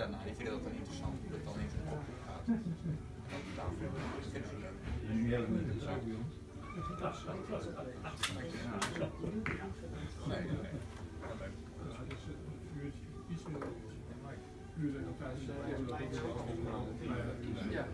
daarna, die vinden dat dan interessant, hoe dat dan in zijn kop gaat. Daarvoor vinden ze leuk. Nee. Ja.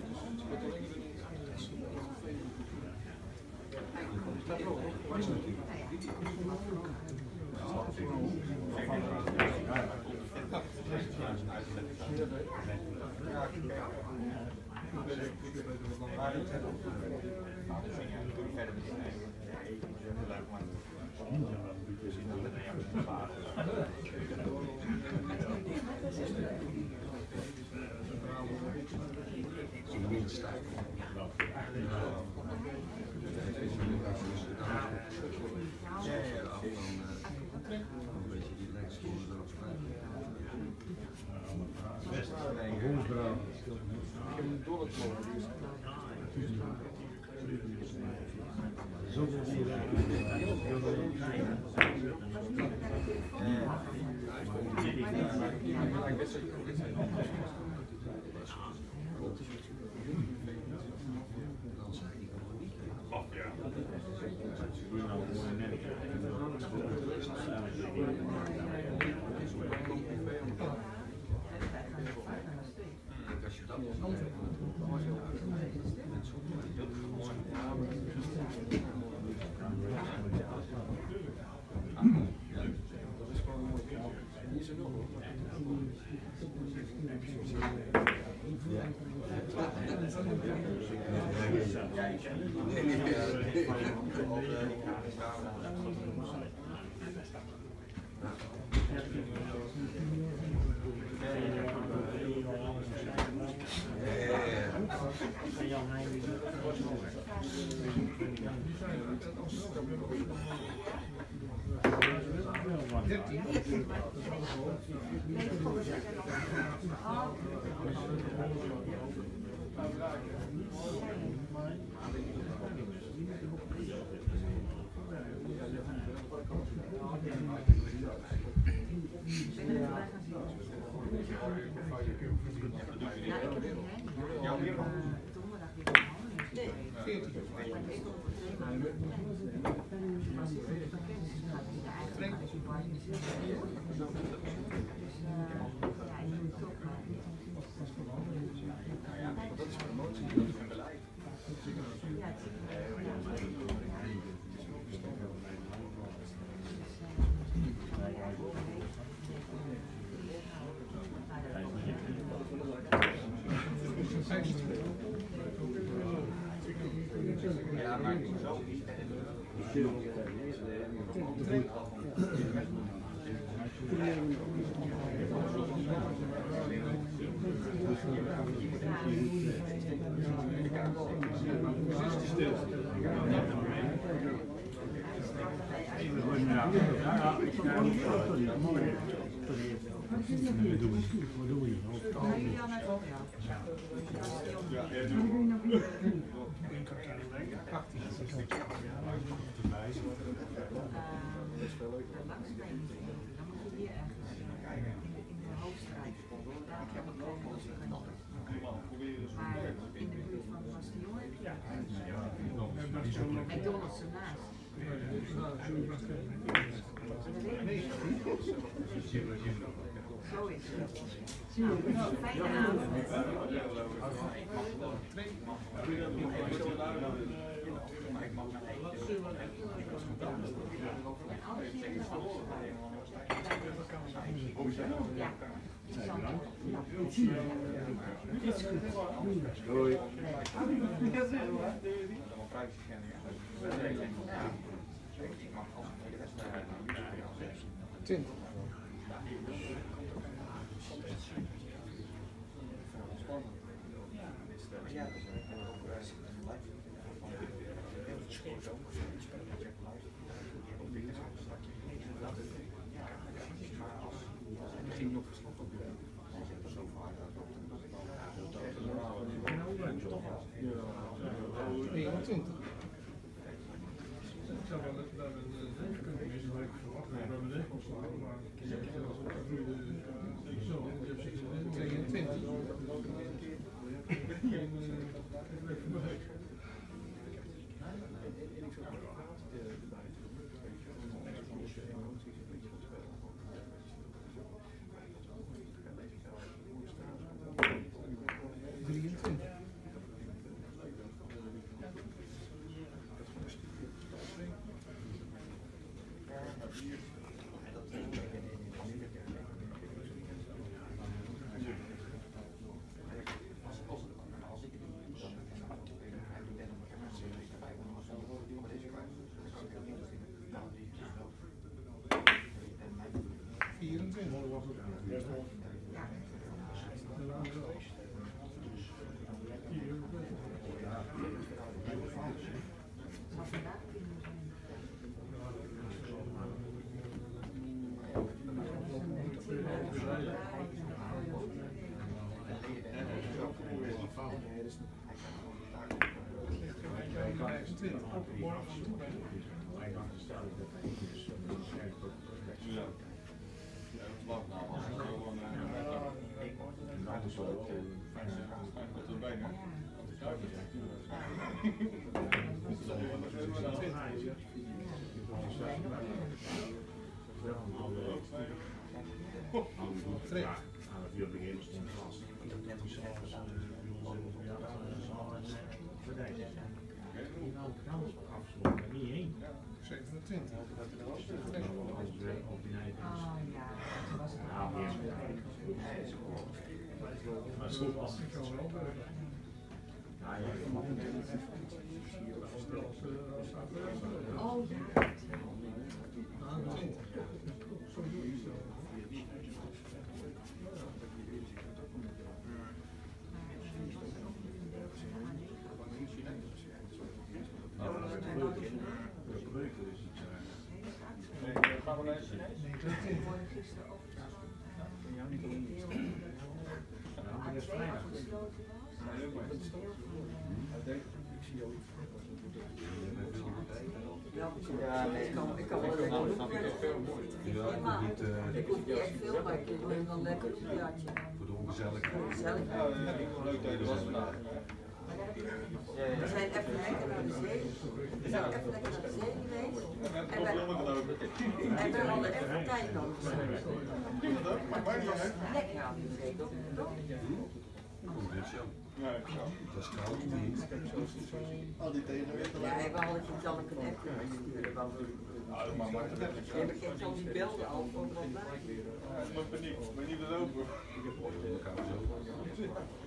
McDonald's ernaast. Zo is het. Nou, fijne avond. Ja. Hoi. Ik zou wel dat we kunnen verwachten dat we de Oh ja. Ja, nee, ik kan wel lekker doen. Ik hoef niet echt veel, maar ik doe wel lekker een jaartje. Voor de ongezelligheid. Leuk dat je er was vandaag. We zijn even lekker naar de zee. We zijn even lekker naar de zee geweest. En we hadden even tijd nodig. Lekker aan de zee, toch? Goed, dit zo. Ja, Dat is koud, niet? al die tegenwind. Ja, we hadden je dan ook een app kunnen sturen. Want we kregen al die belden al voor wat bij. Ik ben benieuwd. Ik ben niet open. Elkaar zo.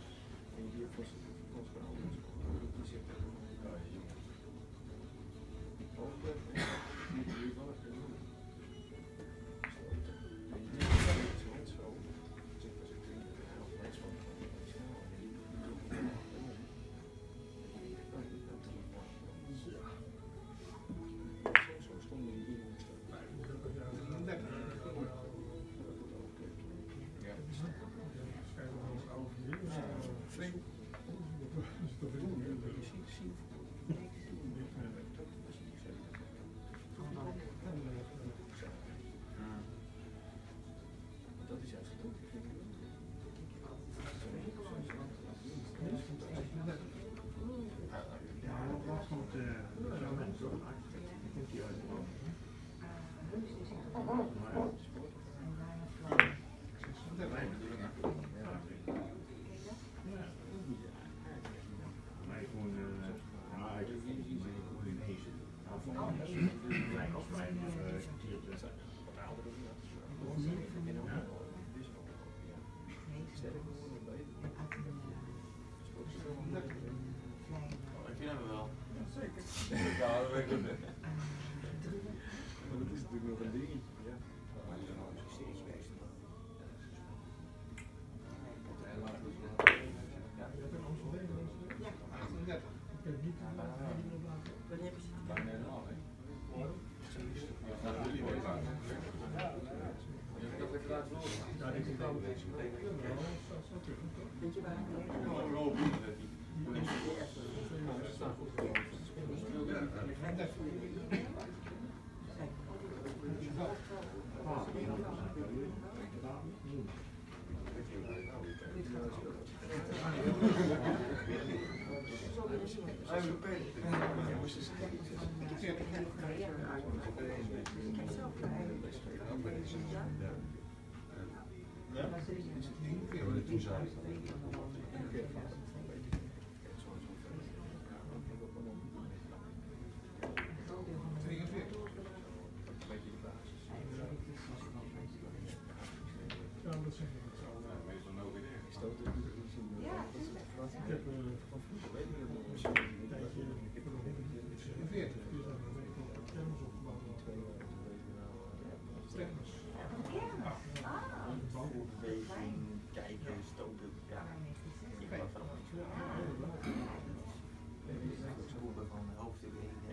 Ja, dat weet ik niet. Dat is natuurlijk nog een ding. Ja. Weet je waar Kijken, stoken, ja. Ik ben van spoelen van hoofdstuk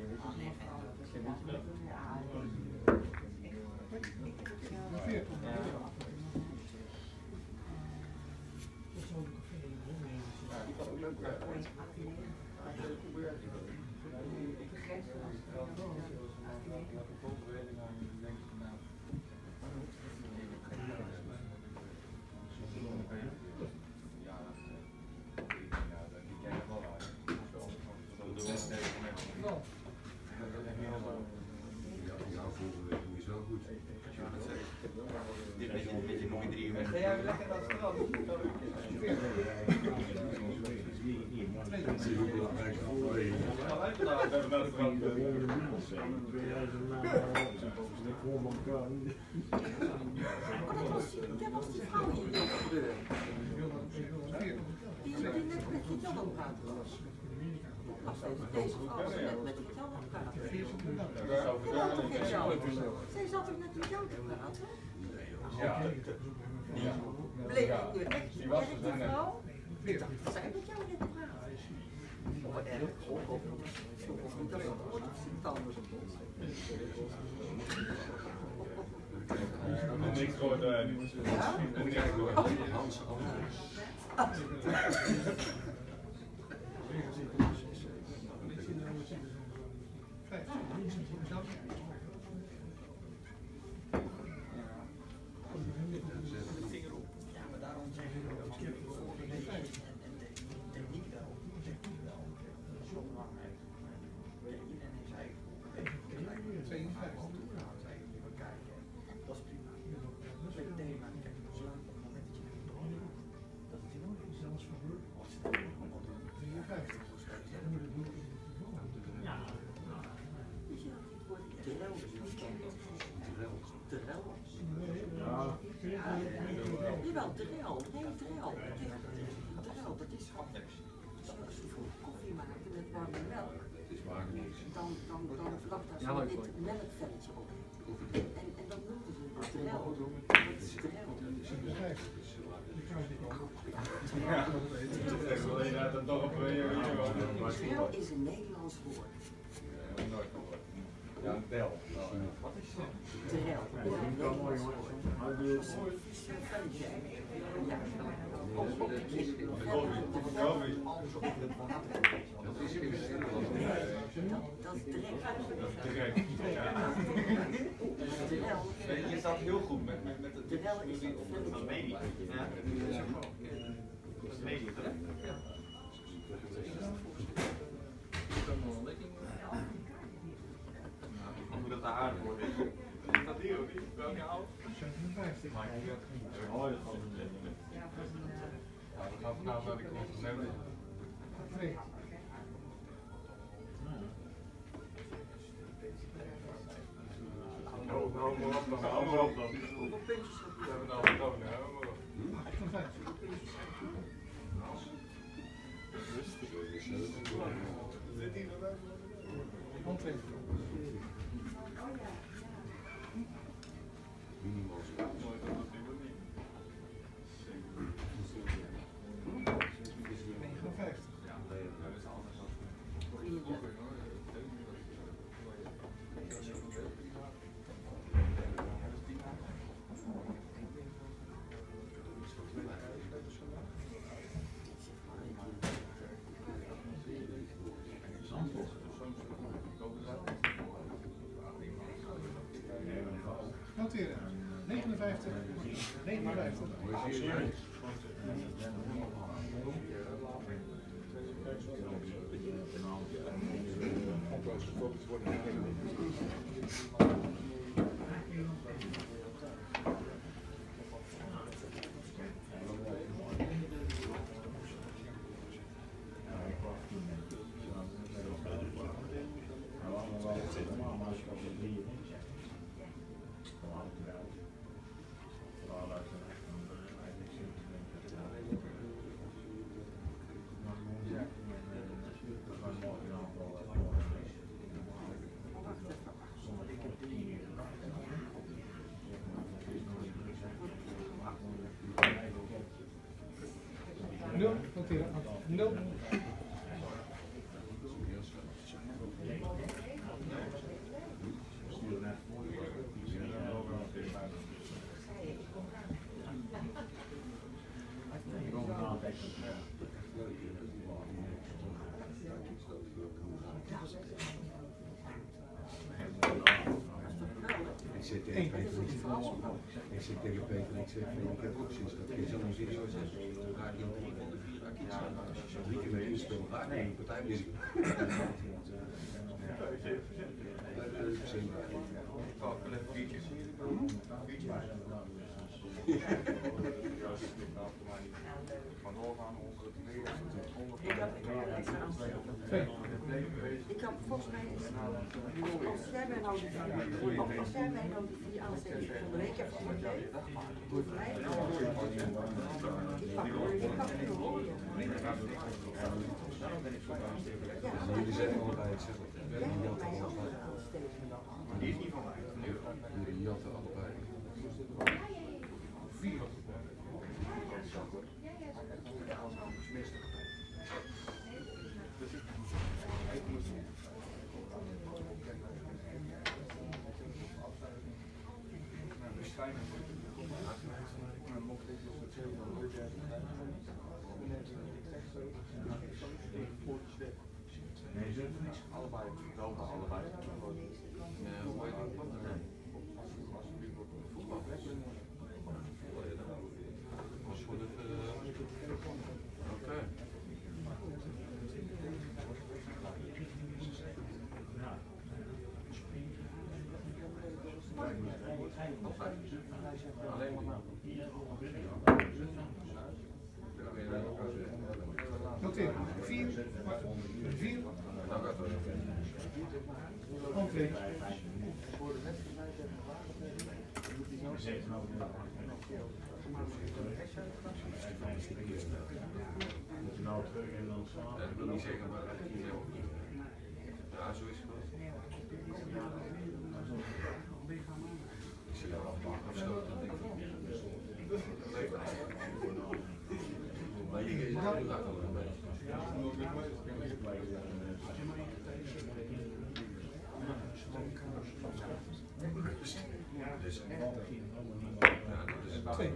Zij zat er met jou te praten. Ja. Bleek je echt die vrouw? Ik dacht, zij met jou net praten. Of wat erg. Of niet dat het woord of ziet anders op ons. Niks gehoord, Hans. Ja, maar daarom zeg ik ook en techniek wel. Zo belangrijk. Iedereen heeft zijn even kijken. Dat is prima. Tweede thema, kijk, slaap op het moment dat je het doet. Dat is heel goed. Zelfs gebeurd. Ja. Jawel, drel. Nee, drel. Drel, dat is als je voor koffie maakt met warme melk, dan lag daar zo'n wit melkvelletje op. En dat noemden ze drel. Dat is drel. Drel is een Nederlands woord. Ja, een bel. Wat is dat? Drel. Je staat heel goed met het media. Ja. Dat is media, hè? Ja. Hoe dat de aarde wordt. Is dat hier of niet? Welke oud? 57. Oh, dat gaat niet lekker. Ja, we gaan vanavond naar de consument. Nee. Hoeveel puntjes hebben we nou genomen? 58. Zit hier nog wel? Minimaal zo. Noteren. 59. 59. 0, noteren. 0. Ik zit tegen Peter en ik zeg van ik heb ook precies dat je zo'n video zegt. Raak je 3 van de 4 raak je iets aan. Als je 3 keer mee inspelen, raak je een partijmuziek. Ik kan volgens mij, als jij mij nou die 4 aansteekt van de week hebt gegeven, voor mij, ik pak het nog. Jullie zeggen allebei hetzelfde. Jij hebt mij ook aansteken. Die is niet van mij. Jullie jatten allebei. Nee, ze hebben niks. Allebei. Allebei. Hoe heet dat? Voetbal. Was voor het. Oké. Alleen maar nou. Noteren. 4. 4. Entree. Ik wil niet zeggen, maar ik niet heel. Ja, zo is het wel. Ik zie jou afstoten. Maar je is er inderdaad al een beetje. Dus, ja, dat is 2.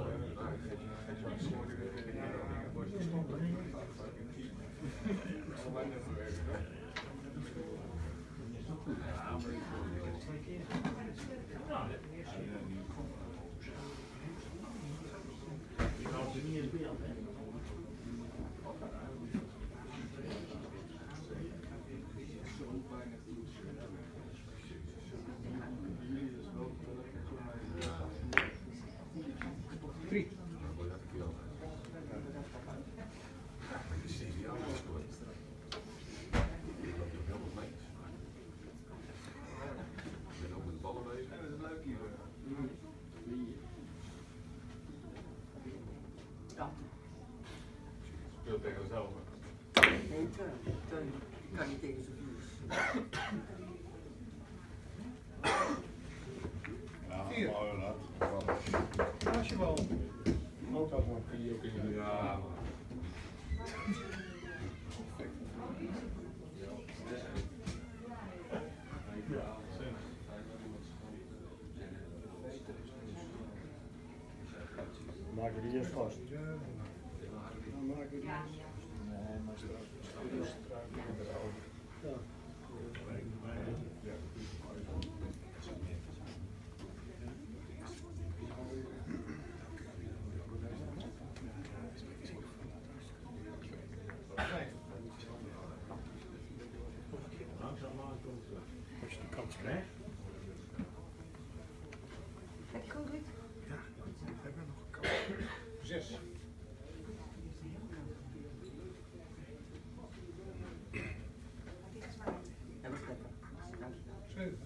Speelt tegen onszelf. Nee, Teun. Ik kan niet tegen zo'n virus. 4. Als je wel. Ook als een video kunnen. Ja. Maken we die eerst vast? Maken we die eerst. Nee, maar straks. Ja. Als je de kans krijgt. Heb je goed, Rick? Ja, we hebben nog een kans. 6. Ja, dat is lekker. Dank je. 7.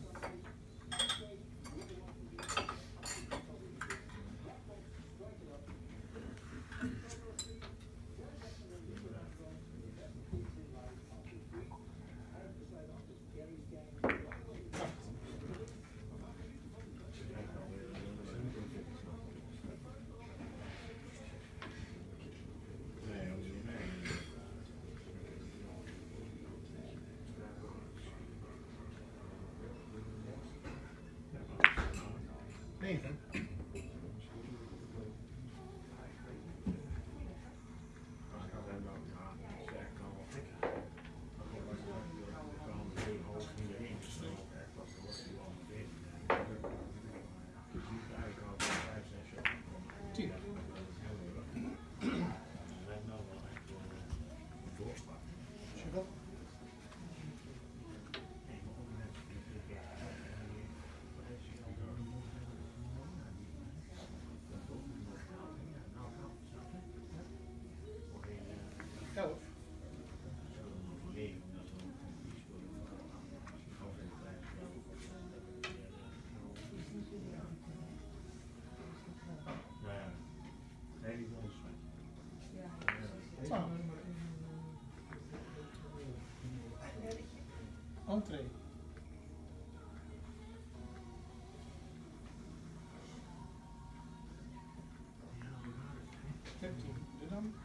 15. Doe dan.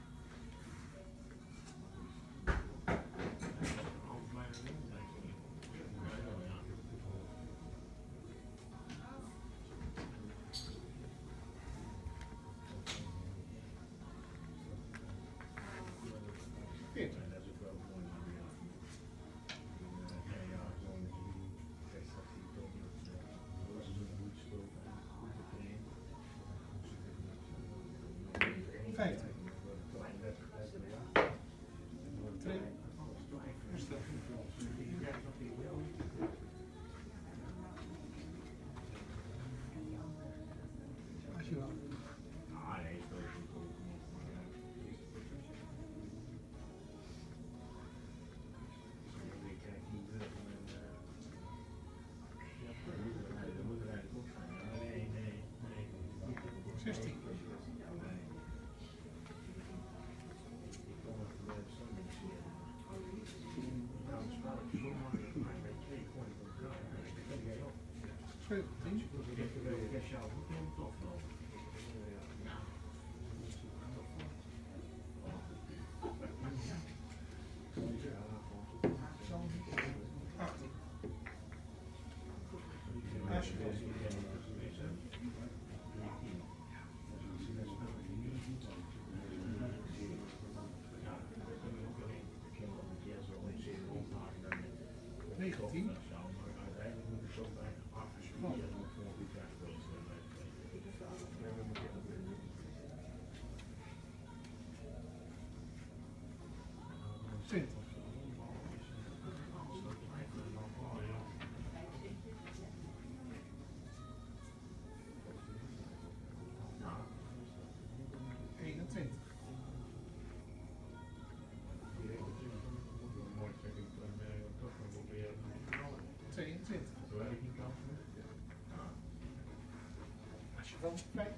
Van vrij.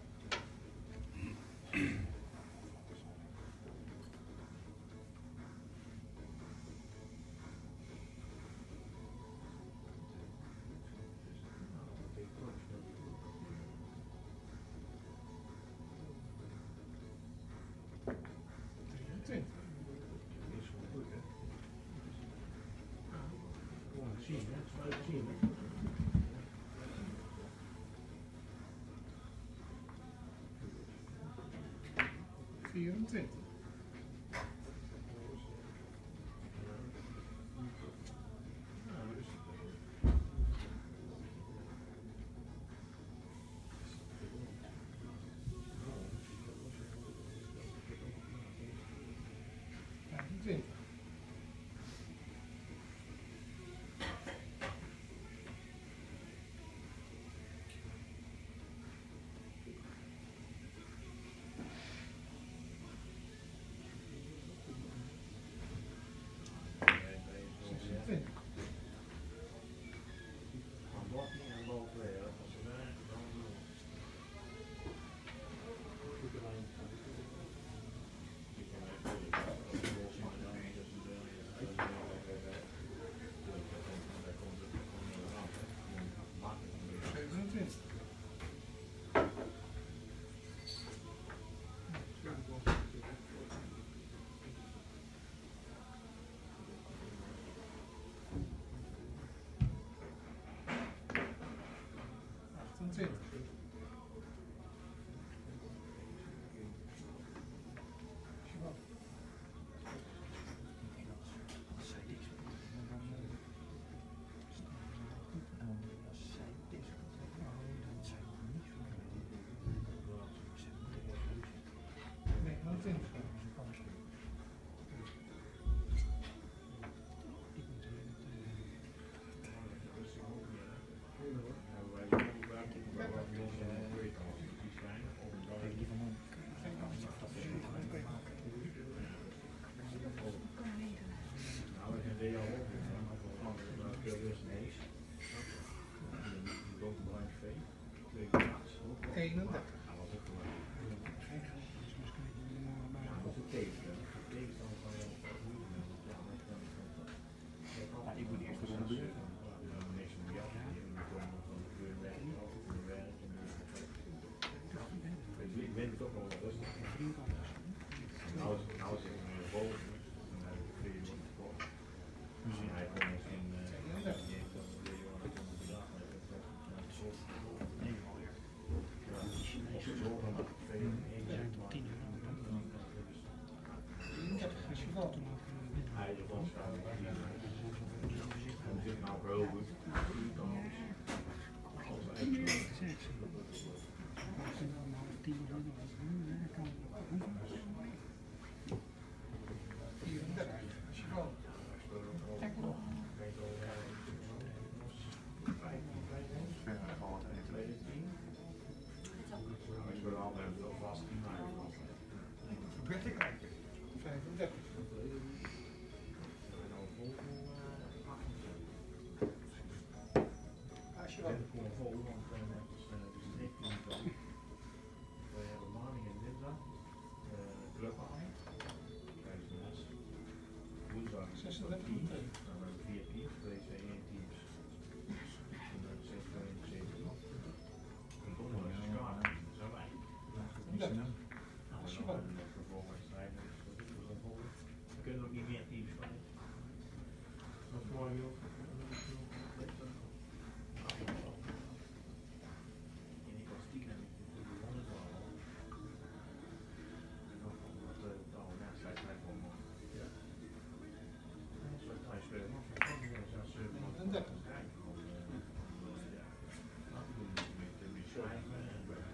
35. Als je wel. We hebben maandag en dinsdag clubavond. Woensdag 36 teams. minuten. Dan hebben we 4 teams, 2 C1 teams. En dan 6, 2 en 7. En donderdag is kaart. Dat zijn wij. Als je wel. Vervolgwedstrijden. We kunnen ook niet meer teams kwijt. Dat is mooi joh. En ik was stiekem gewonnen al. En ook omdat we het al na tijd blijven om. Ja. Een soort klein spelen. Zelfs 38. Laten we het beschrijven en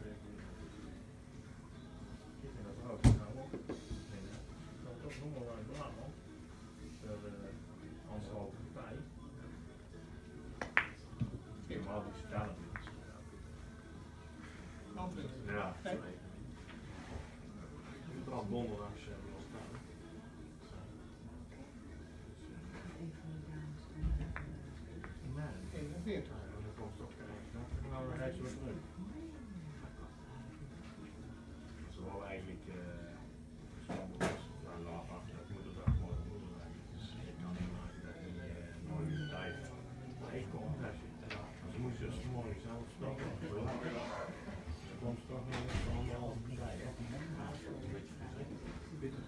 ik vind dat ook. Nou op. Dat is toch nog wel een belang hoor. Dat anderhalve partij. Helemaal die stellen. Ja, vooral donderdags hebben we staan. Nee, 41. dat komt toch kijken. Nou, hij is weer terug. Zo eigenlijk moederdag, morgen moederdag. Dus ik kan niet maken dat hij nooit op tijd komt. Ze moest dus morgen zelf stappen. Ze komt toch nog eens anderhalve tijd. Bitter.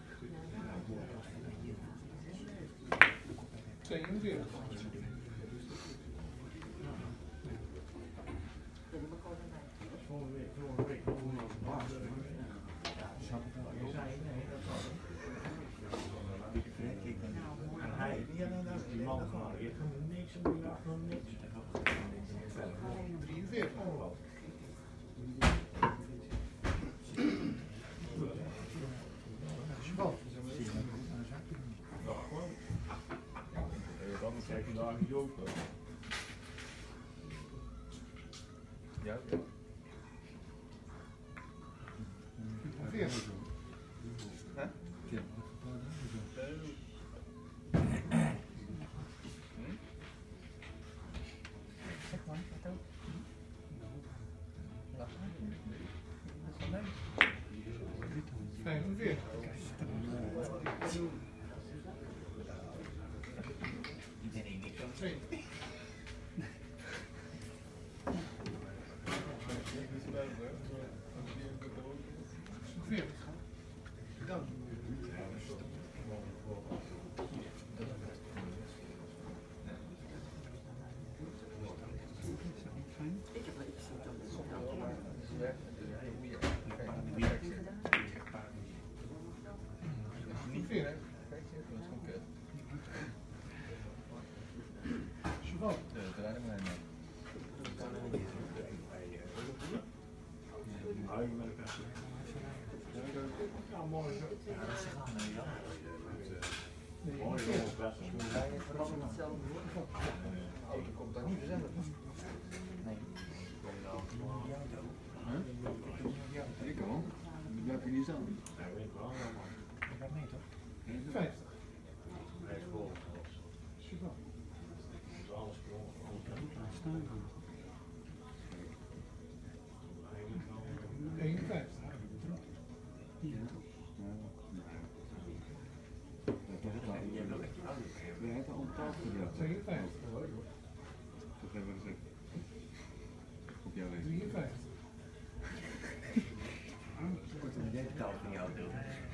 42. Vorige week doen we nog een je zei nee, dat was het. En hij, die man van, je kan niks en die lacht nog niks. 43. Als je wel. Ja, gewoon. Dan krijg je daar niet open. Ja, ja. 40. Zeg maar, wat ook. Dat is wel leuk. 45. Iedereen niks aan 2. Dan. Ik heb wel iets gezien dat is op dat Niet 40. Cheval. Ja, mooi zo. Mooi zo. auto komt daar niet zelf. Nee. Ik kan. Dan blijf je niet staan. Hij weet wel, man. Dat gaat mee toch? 50. Hij is vol. Cheval. Dat is alles gewoon. Staan. 51. Ja. We hebben al tafel gehad. 52. Dat hebben we gezegd. Op jouw leven. 53. Wordt er een taal van jou doen.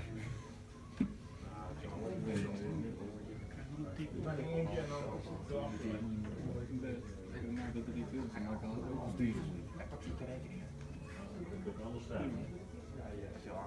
Dat er niet veel zijn, maar ik had het ook als Hij pakt zo de rekening. Dat kan anders zijn. Ja, ja, dat is heel hard.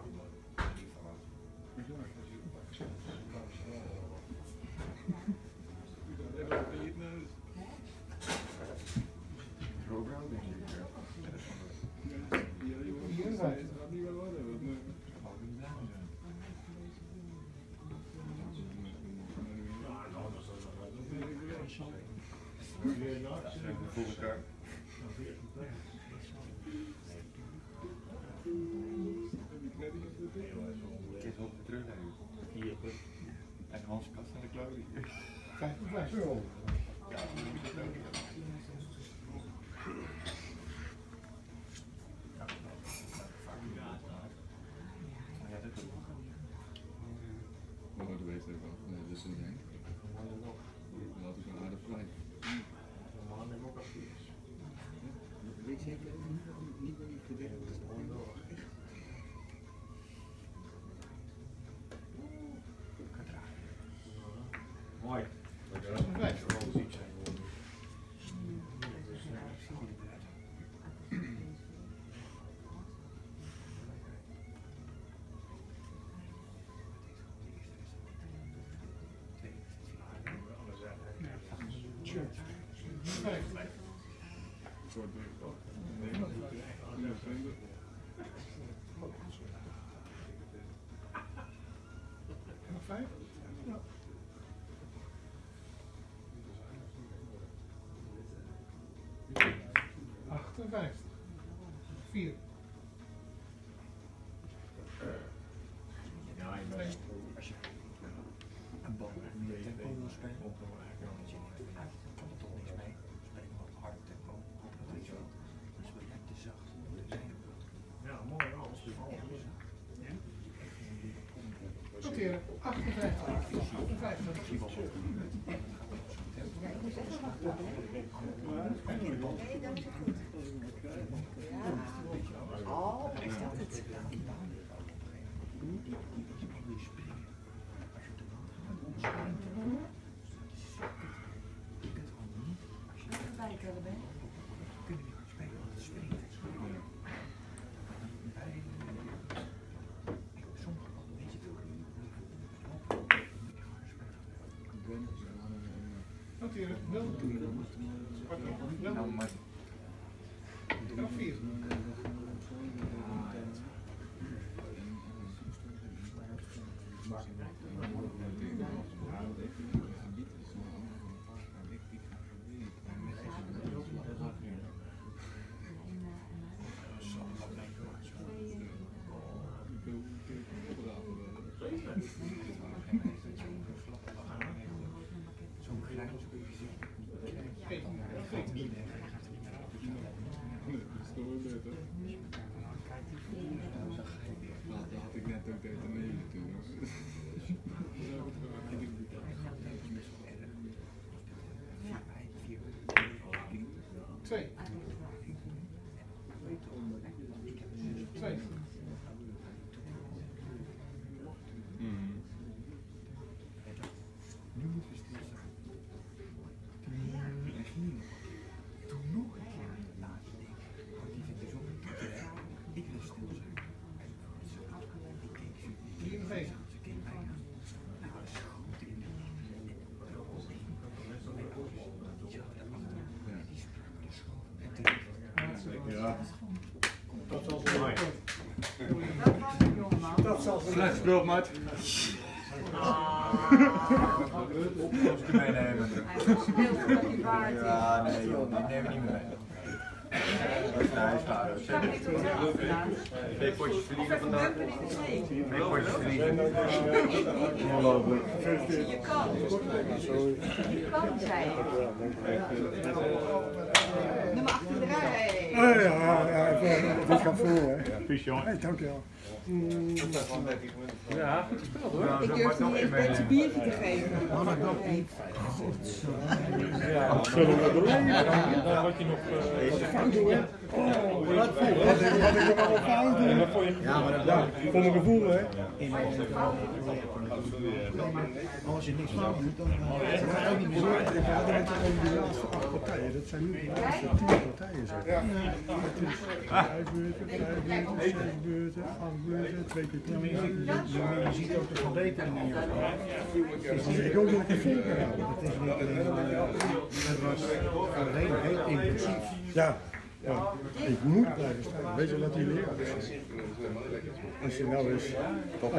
Voor elkaar. is op de terugleggen. Hier, En Hans Kast en de Claudie. 55. Ja, dat moet ik ook. Wat weet ik wel. Nee, dat is een ding. Dat is een aardig vrij. Weet zeker niet wat je gewerkt is. Mooi. Nog 5? Ja. ...58. 4. Ja, ik ben als je een bal in je tempo wil spelen, dan je kan er toch niks mee. Speel je wat harder tempo, hoop dat het zo. Dan speel je te zacht. Ja, mooi alles. Noteren. 58. 58. Oh, is dat het? Noteren. 0. Nou, maar... Nog 4. Zo'n klein Dat had ik net ook tegen de nemen toen. 2. 2. Nu moeten we stilstaan. Echt niet. Doe nog een keer laatste ding. Want die vindt dus ook een keer. Ik wil stil zijn. Ik keek ze. 54. Ze keek mij aan. Nou, dat is goed in. Die sprak de school. En terecht. Ja. Dat zal zo mooi. Dat was een jongeman. Dat zal zo Slecht gespeeld, maat. Opkomst meenemen. Hij speelt voor die paard. Ja, nee joh, die nemen we niet meer mee. Nee, is klaar. Ik zag niet tot zelf gedaan. 2 potjes verdienen vandaag. Dumpen in de zee. 2 potjes verdienen. Ongelooflijk. Je kan. Je kan, zei ik. Nummer 8 in de rij. Dit gaat voor, hè? Vies jongen. Hey, dankjewel. Ja, goed gespeeld hoor. Ik durf niet eens mensen een biertje te geven. Ja, zullen we doen? Dan word je nog... Fout doen, hè? Wat ik nog allemaal fout doen? Ja, maar Ja, voor mijn gevoel, hè? Als je niks fout doet, dan gaat het ook niet meer zo. We hadden het over die laatste 8 partijen. Dat zijn nu de laatste 10 partijen, zeg. Ja. Het is 5 beurten, 6 beurten, 8 beurten, 2 keer 10 minuten. Je ziet ook de verbetering in je Dus ik hoop dat ik het vol kan houden. Het is niet alleen maar, het was heel intensief. Ja. Ja, ik moet blijven staan. Weet je wat die leraar is? Als je nou eens,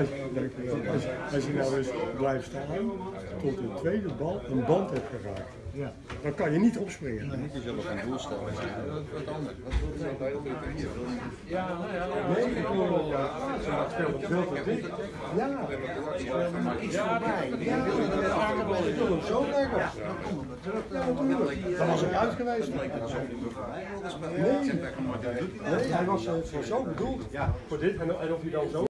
als je nou eens blijft staan tot de tweede bal een band hebt geraakt. Ja. Dan kan je niet opspringen. Moet je zelf een doel stellen. Wat anders. Wat wil je nou bij de hier? Nee, ik wil het veel te dik. Ja, maar iets voorbij. Ja, ik wil hem zo leggen. Ja, natuurlijk. Dan was ik uit geweest. Nee, hij was voor zo bedoeld. Voor dit en of hij dan zo.